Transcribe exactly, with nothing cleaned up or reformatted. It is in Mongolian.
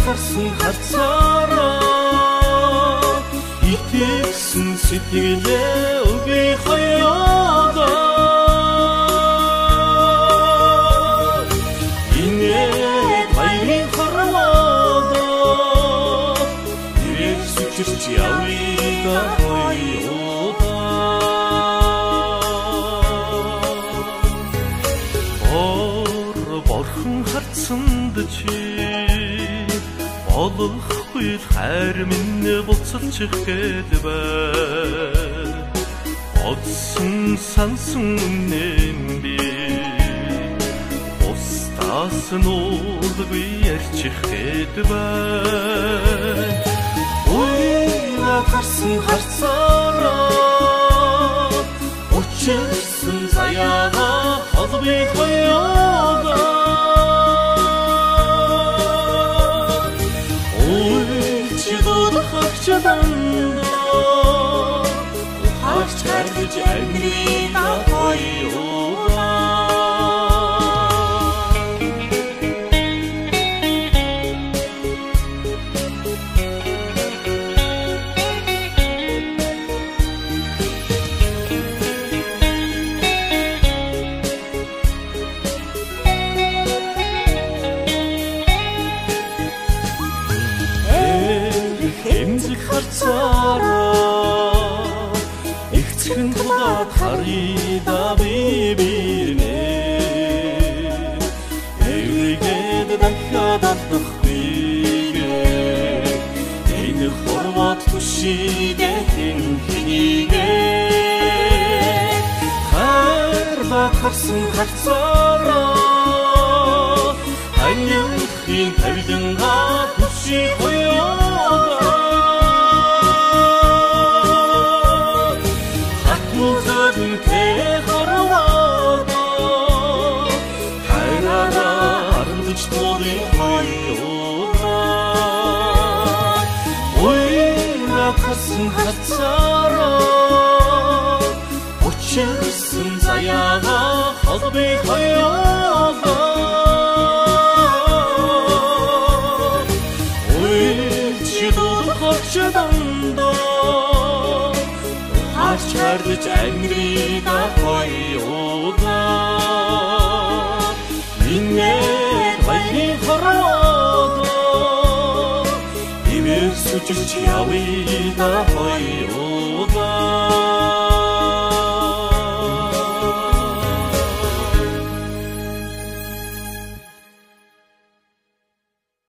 харсан харцаараа итгэсэн сэтгэлээ өгье хоёроо инээ баярын хорвоо нэр сүчирч явъя хоёроо ор борхон харцсанд чи олохгүй хайр минь буцалчих гээд бай одсон сансан нэм би устаас нуулгүй ярьчих гээд бай уйна харсан харцаараа учирсан заяага холбой хоёроо Харч харж амрина хоёроо эмзэг харцаараа ихцхэн тулаад харъя бибирнэ эвгээд дахиад алдахгүй энэ хорвот түшигээ хэн хинийгээ харба харсан харцаараа аньяхын тавилангаа түши хоёроо харсан харцаараа учирсан заяага холбой хоёроо уйлж дуулахч дандаа харч харж амрина хоёроо инээ баярын хорвоо сүчирч явъя хоёроо